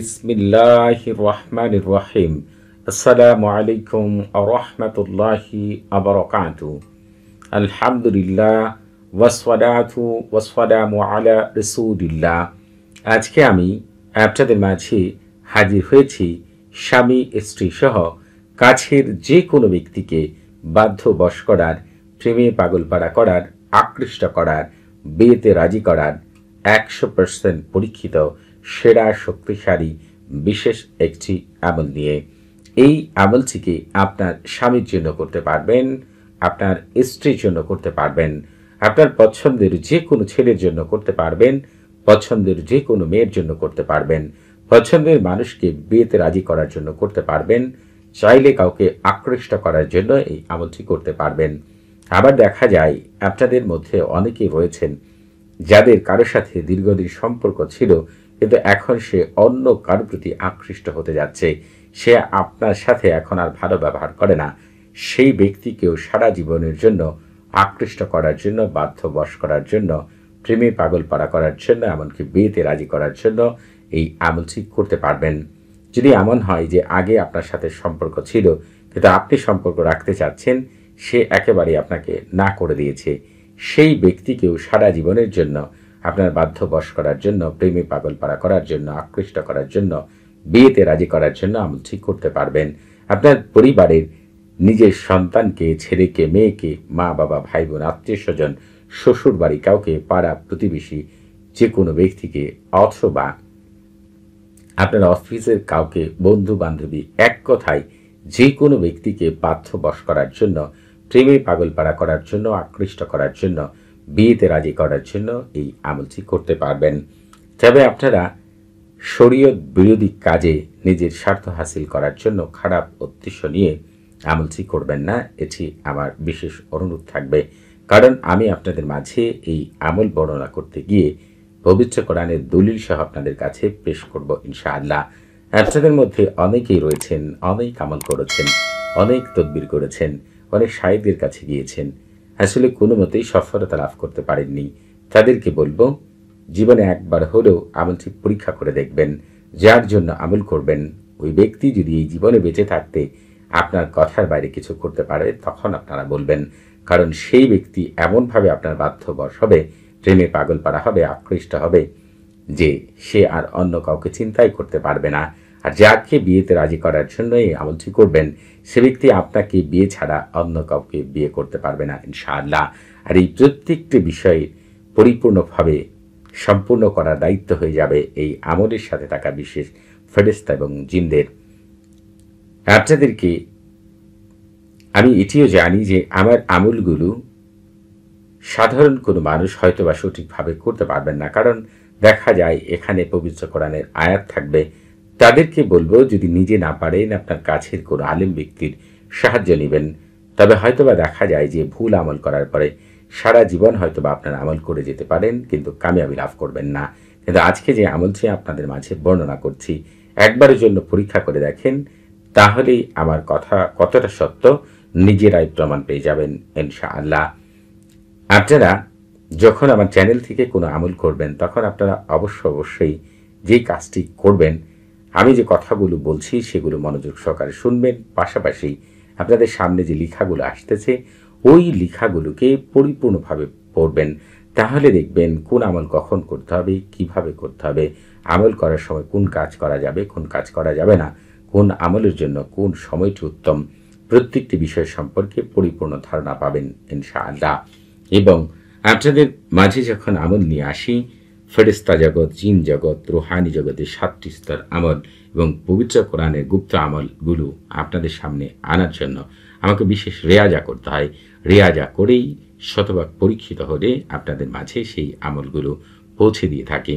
বিসমিল্লাহির রহমানির রহিম। আসসালামু আলাইকুম ওয়া রাহমাতুল্লাহি ওয়া বারাকাতুহু। আলহামদুলিল্লাহ ওয়াসসালাতু ওয়াসসালামু আলা রাসূলিল্লাহ। আজকে আমি আপনাদের মাঝে হাজির হয়েছি স্বামী স্ত্রী সহ কাছের যে কোনো ব্যক্তিকে বাধ্যবশ করার, প্রেমে পাগলপাড়া করার, আকৃষ্ট করার, বিয়েতে রাজি করার 100% পরীক্ষিত সেরা শক্তিশালী বিশেষ একটি আমল নিয়ে। এই আমলটিকে আপনার স্বামীর জন্য করতে পারবেন, আপনার স্ত্রীর জন্য করতে পারবেন, আপনার পছন্দের যে কোনো ছেলের জন্য করতে পারবেন, পছন্দের যে কোনো মেয়ের জন্য করতে পারবেন, পছন্দের মানুষকে বিয়েতে রাজি করার জন্য করতে পারবেন, চাইলে কাউকে আকৃষ্ট করার জন্য এই আমলটি করতে পারবেন। আবার দেখা যায় আপনাদের মধ্যে অনেকেই রয়েছেন যাদের কারোর সাথে দীর্ঘদিন সম্পর্ক ছিল, কিন্তু এখন সে অন্য কারোর প্রতি আকৃষ্ট হতে যাচ্ছে, সে আপনার সাথে এখন আর ভালো ব্যবহার করে না। সেই ব্যক্তিকেও সারা জীবনের জন্য আকৃষ্ট করার জন্য, বাধ্যবশ করার জন্য, প্রেমে পাগলপাড়া করার জন্য, এমনকি বিয়েতে রাজি করার জন্য এই আমলটি করতে পারবেন। যদি এমন হয় যে আগে আপনার সাথে সম্পর্ক ছিল কিন্তু আপনি সম্পর্ক রাখতে চাচ্ছেন, সে একেবারে আপনাকে না করে দিয়েছে, সেই ব্যক্তিকেও সারা জীবনের জন্য আপনার বাধ্যবশ করার জন্য, প্রেমে পাগলপাড়া করার জন্য, আকৃষ্ট করার জন্য, বিয়েতে রাজি করার জন্য আমলটি করতে পারবেন। আপনার পরিবারের নিজের সন্তানকে, ছেলেকে, মেয়েকে, মা বাবা, ভাই বোন, আত্মীয় স্বজন, শ্বশুর বাড়ি, কাউকে, পাড়া প্রতিবেশী, যে কোনো ব্যক্তিকে, অথবা আপনার অফিসের কাউকে, বন্ধু বান্ধবী, এক কথায় যে কোনো ব্যক্তিকে বাধ্যবশ করার জন্য, প্রেমে পাগলপাড়া করার জন্য, আকৃষ্ট করার জন্য, বিয়েতে রাজি করার জন্য এই আমলটি করতে পারবেন। তবে আপনারা শরীয়ত বিরোধী কাজে নিজের স্বার্থ হাসিল করার জন্য খারাপ উদ্দেশ্য নিয়ে আমলটি করবেন না, এটি আমার বিশেষ অনুরোধ থাকবে। কারণ আমি আপনাদের মাঝে এই আমল বর্ণনা করতে গিয়ে পবিত্র কোরআনের দলিল সহ আপনাদের কাছে পেশ করব ইনশাআল্লাহ। আপনাদের মধ্যে অনেকেই রয়েছেন, অনেক আমল করেছেন, অনেক তদবির করেছেন, অনেক শায়েখদের কাছে গিয়েছেন, আসলে কোনো মতেই সফলতা লাভ করতে পারেননি। তাদেরকে বলবো, জীবনে একবার হলেও আমলটি পরীক্ষা করে দেখবেন। যার জন্য আমল করবেন, ওই ব্যক্তি যদি এই জীবনে বেঁচে থাকতে আপনার কথার বাইরে কিছু করতে পারে, তখন আপনারা বলবেন। কারণ সেই ব্যক্তি এমনভাবে আপনার বাধ্যবশ হবে, প্রেমে পাগলপাড়া হবে, আকৃষ্ট হবে, যে সে আর অন্য কাউকে চিন্তাই করতে পারবে না। আর যাকে বিয়েতে রাজি করার জন্য এই আমলটি করবেন, সে ব্যক্তি আপনাকে বিয়ে ছাড়া অন্য কাউকে বিয়ে করতে পারবে না ইনশাআল্লাহ। আর এই প্রত্যেকটি বিষয়ে পরিপূর্ণভাবে সম্পূর্ণ করার দায়িত্ব হয়ে যাবে এই আমলের সাথে থাকা বিশেষ ফেরেশতা এবং জিনদের। আপনাদেরকে আমি এটিও জানি যে আমার আমলগুলো সাধারণ কোনো মানুষ হয়তো বা সঠিকভাবে করতে পারবেন না, কারণ দেখা যায় এখানে পবিত্র কোরআনের আয়াত থাকবে। তাদেরকে বলবো, যদি নিজে না পারেন আপনার কাছের কোনো আলেম ব্যক্তির সাহায্য নেবেন। তবে হয়তোবা দেখা যায় যে ভুল আমল করার পরে সারা জীবন হয়তোবা আপনার আমল করে যেতে পারেন, কিন্তু কামিয়াবি লাভ করবেন না। কিন্তু আজকে যে আমলটি আপনাদের মাঝে বর্ণনা করছি, একবারের জন্য পরীক্ষা করে দেখেন, তাহলেই আমার কথা কতটা সত্য নিজেরাই প্রমাণ পেয়ে যাবেন ইনশাআল্লাহ। আপনারা যখন আমার চ্যানেল থেকে কোনো আমল করবেন, তখন আপনারা অবশ্যই যেই কাজটি করবেন, আমি যে কথাগুলো বলছি সেগুলো মনোযোগ সহকারে শুনবেন। পাশাপাশি আপনাদের সামনে যে লেখাগুলো আসতেছে, ওই লেখাগুলোকে পরিপূর্ণভাবে পড়বেন। তাহলে দেখবেন কোন আমল কখন করতে হবে, কিভাবে করতে হবে, আমল করার সময় কোন কাজ করা যাবে, কোন কাজ করা যাবে না, কোন আমলের জন্য কোন সময়টি উত্তম, প্রত্যেকটি বিষয় সম্পর্কে পরিপূর্ণ ধারণা পাবেন ইনশাআল্লাহ। এবং আপনাদের মাঝে যখন আমল নিয়ে আসি, ফেরেশতা জগৎ, জিন জগৎ, রুহানি জগতের 7টি স্তর আমল এবং পবিত্র কোরআনের গুপ্ত আমলগুলো আপনাদের সামনে আনার জন্য আমাকে বিশেষ রেয়াজা করতে হয়। রেয়াজা করেই শতভাগ পরীক্ষিত হলে আপনাদের মাঝে সেই আমলগুলো পৌঁছে দিয়ে থাকি।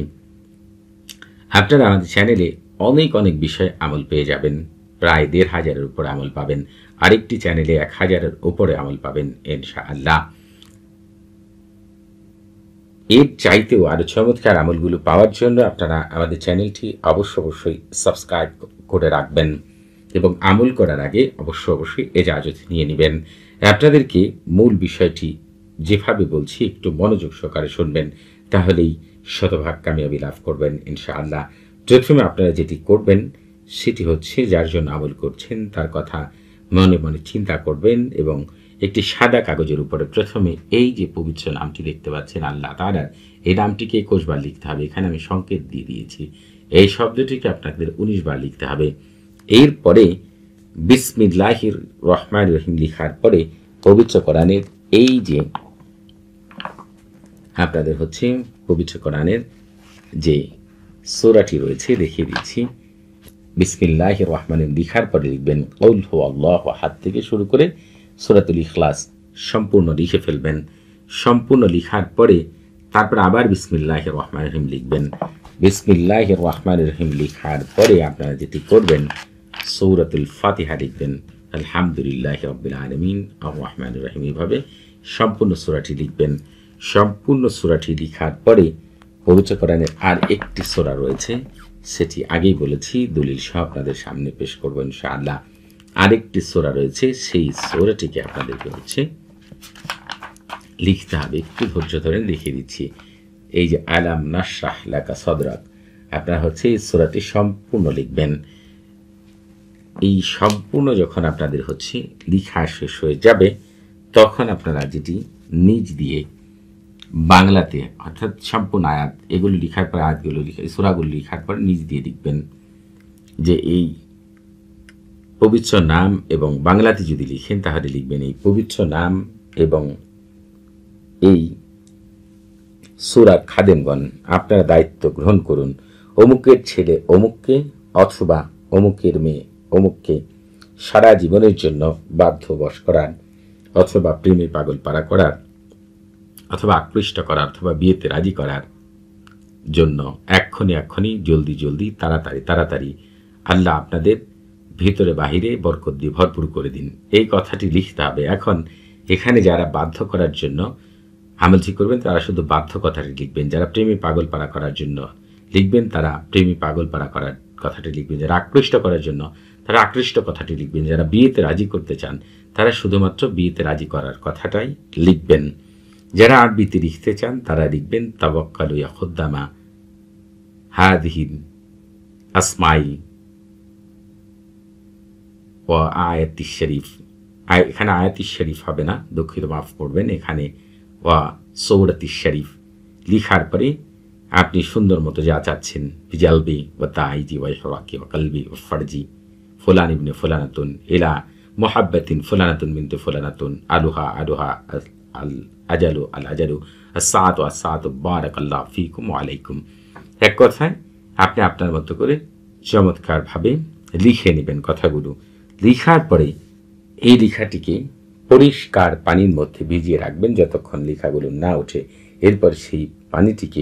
আপনারা আমাদের চ্যানেলে অনেক বিষয় আমল পেয়ে যাবেন, প্রায় 1500-এর উপরে আমল পাবেন। আরেকটি চ্যানেলে 1000-এর উপরে আমল পাবেন ইনশাআল্লাহ। এর চাইতেও আরো চমৎকার আমলগুলো পাওয়ার জন্য আপনারা আমাদের চ্যানেলটি অবশ্যই সাবস্ক্রাইব করে রাখবেন এবং আমল করার আগে অবশ্যই এজাজত নিয়ে নেবেন। আপনাদেরকে মূল বিষয়টি যেভাবে বলছি একটু মনোযোগ সহকারে শুনবেন, তাহলেই শতভাগ কামিয়াবি লাভ করবেন ইনশাআল্লাহ। প্রথমে আপনারা যেটি করবেন সেটি হচ্ছে যার জন্য আমল করছেন তার কথা মনে মনে চিন্তা করবেন এবং একটি সাদা কাগজের উপরে প্রথমে এই যে পবিত্র নামটি দেখতে পাচ্ছেন আল্লাহ তাআলার, এই নামটিকে 21 বার লিখতে হবে। এখানে আমি সংকেত দিয়ে দিয়েছি। এই শব্দটিকে আপনাদের 19 বার লিখতে হবে। এরপরে বিসমিল্লাহির রহমানির রহিম লিখার পরে পবিত্র কোরআনের এই যে আপনাদের হচ্ছে পবিত্র কোরআনের যে সূরাটি রয়েছে দেখিয়ে দিচ্ছি। বিসমিল্লাহির রহমানির লিখার পরে লিখবেন কুল হুয়াল্লাহু আহাদ থেকে শুরু করে সূরাতুল ইখলাস সম্পূর্ণ লিখে ফেলবেন। সম্পূর্ণ লিখার পরে তারপর আবার বিসমিল্লাহির রহমানির রহিম লিখবেন। বিসমিল্লাহির রহমানির রহিম লিখার পরে আপনারা যেটি করবেন সূরাতুল ফাতিহা লিখবেন। আলহামদুলিল্লাহি রাব্বিল আলামিন আর রহমানির রহিম, এভাবে সম্পূর্ণ সূরাটি লিখবেন। সম্পূর্ণ সূরাটি লিখার পরে পবিত্র কোরআনের আর একটি সূরা রয়েছে, সেটি আগেই বলেছি, দলিল সহ আপনাদের সামনে পেশ করব ইনশাআল্লাহ। আরেকটি সূরা রয়েছে, সেই সূরাটিকে আপনাদেরকে হচ্ছে লিখতে হবে। একটু ধৈর্য ধরে লিখে দিচ্ছি। এই যে আলাম নাশরাহ লাকা সদরাক, আপনারা হচ্ছে এই সূরাটি সম্পূর্ণ লিখবেন। এই সম্পূর্ণ যখন আপনাদের হচ্ছে লিখা শেষ হয়ে যাবে তখন আপনারা যেটি নিজ দিয়ে বাংলাতে অর্থাৎ সম্পূর্ণ আয়াত এগুলো লিখার পর আয়াতগুলো লিখে সূরাগুলো লিখার পর নিজ দিয়ে লিখবেন যে এই পবিত্র নাম, এবং বাংলাতে যদি লিখেন তাহলে লিখবেন এই পবিত্র নাম এবং এই সূরার খাদেমগণ আপনারা দায়িত্ব গ্রহণ করুন। অমুকের ছেলে অমুককে অথবা অমুকের মেয়ে অমুককে সারা জীবনের জন্য বাধ্যবশ করার অথবা প্রেমে পাগল পারা করার অথবা আকৃষ্ট করার অথবা বিয়েতে রাজি করার জন্য এক্ষুনি জলদি জলদি তাড়াতাড়ি আল্লাহ আপনাদের ভিতরে বাহিরে বরকত দিয়ে ভরপুর করে দিন, এই কথাটি লিখতে হবে। এখন এখানে যারা বাধ্য করার জন্য আমলটি করবেন তারা শুধু বাধ্য কথাটি লিখবেন। যারা প্রেমী পাগল পারা করার জন্য লিখবেন তারা প্রেমী পাগল পারা করার কথাটি লিখবেন। যারা আকৃষ্ট করার জন্য তারা আকৃষ্ট কথাটি লিখবেন। যারা বিয়েতে রাজি করতে চান তারা শুধুমাত্র বিয়েতে রাজি করার কথাটাই লিখবেন। যারা আরবিতে লিখতে চান তারা লিখবেন তাওয়াক্কালু ইয়া খুদ্দামা হাদিহিল আসমাই ও আয়াতি শরীফ। এখানে আয়াতি শরীফ হবে না, দুঃখিত মাফ করবেন, এখানে ওয়া সৌরাতি শরীফ লিখার পরে আপনি সুন্দর মতো যা চাচ্ছেন বিজালবি ও তাইজি ওয়া ইহরাকি ওয়া কলবি ওয়া ফারজি ফুলান ইবনে ফুলানাতুন ইলা মুহাব্বাতিন ফুলানাতুন বিনতে ফুলানাতুন আলুহা আল আজালু আল আজালু আস-সাআতু বারাকাল্লাহু ফীকুম ওয়া আলাইকুম। এক কথায় আপনি আপনার মতো করে চমৎকারভাবে লিখে নেবেন কথাগুলো। লিখার পরে এই লেখাটিকে পরিষ্কার পানির মধ্যে ভিজিয়ে রাখবেন যতক্ষণ লেখাগুলো না ওঠে। এরপর সেই পানিটিকে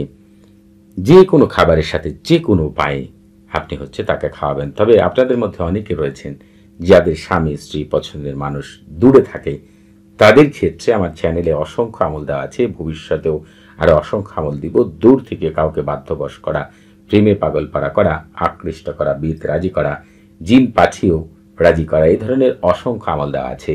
যে কোনো খাবারের সাথে যে কোনো উপায়ে আপনি হচ্ছে তাকে খাওয়াবেন। তবে আপনাদের মধ্যে অনেকে রয়েছেন যাদের স্বামী স্ত্রী পছন্দের মানুষ দূরে থাকে, তাদের ক্ষেত্রে আমার চ্যানেলে অসংখ্য আমল দেওয়া আছে, ভবিষ্যতেও আরও অসংখ্য আমল দিব। দূর থেকে কাউকে বাধ্যবশ করা, প্রেমে পাগল পারা করা, আকৃষ্ট করা, বিয়েতে রাজি করা, জিন পাঠিয়েও রাজি করা, এই ধরনের অসংখ্য আমল দেওয়া আছে।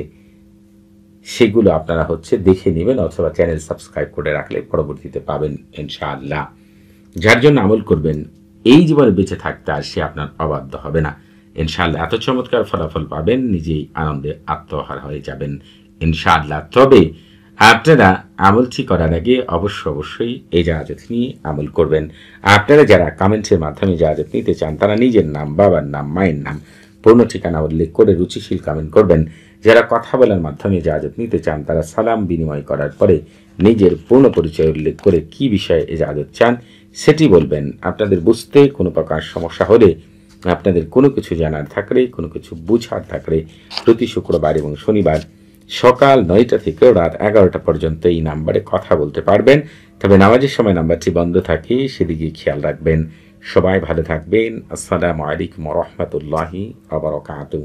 সেগুলো আপনারা হচ্ছে দেখে নেবেন অথবা চ্যানেল সাবস্ক্রাইব করে রাখলে পরবর্তীতে পাবেন ইনশাআল্লাহ। যার জন্য আমল করবেন এই জীবনে বেঁচে থাকতে আর সে আপনার অবাধ্য হবে না ইনশাআল্লাহ। এত চমৎকার ফলাফল পাবেন, নিজেই আনন্দে আত্মহার হয়ে যাবেন ইনশাআল্লাহ। তবে আপনারা আমলটি করার আগে অবশ্যই এই জাহাজত নিয়ে আমল করবেন। আপনারা যারা কমেন্টের মাধ্যমে জাহাজত নিতে চান তারা নিজের নাম, বাবার নাম, মায়ের নাম, পূর্ণ ঠিকানা উল্লেখ করে রুচিশীল কমেন্ট করবেন। যারা কথা বলার মাধ্যমে জাহাজত নিতে চান তারা সালাম বিনিময় করার পরে নিজের পূর্ণ পরিচয় উল্লেখ করে কি বিষয়ে এজাজত চান সেটি বলবেন। আপনাদের বুঝতে কোনো প্রকার সমস্যা হলে, আপনাদের কোনো কিছু জানার থাকলে, কোনো কিছু বুঝার থাকলে প্রতি শুক্রবার এবং শনিবার সকাল 9টা থেকে রাত 11টা পর্যন্ত এই নাম্বারে কথা বলতে পারবেন। তবে নামাজের সময় নাম্বারটি বন্ধ থাকে, সেদিকে খেয়াল রাখবেন। সবাই ভালো থাকবেন। আসসালামু আলাইকুম ওয়া রাহমাতুল্লাহি ওয়া বারাকাতুহু।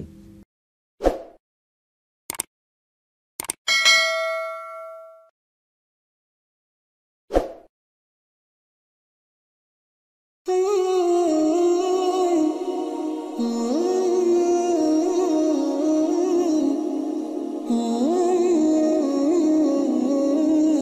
Oh